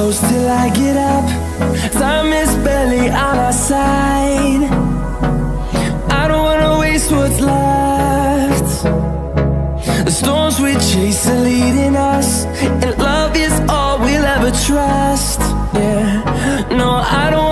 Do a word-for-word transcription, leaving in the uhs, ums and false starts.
close till I get up. Time is barely on our side. I don't wanna waste what's left. The storms we chase are leading us, and love is all we'll ever trust. Yeah, no, I don't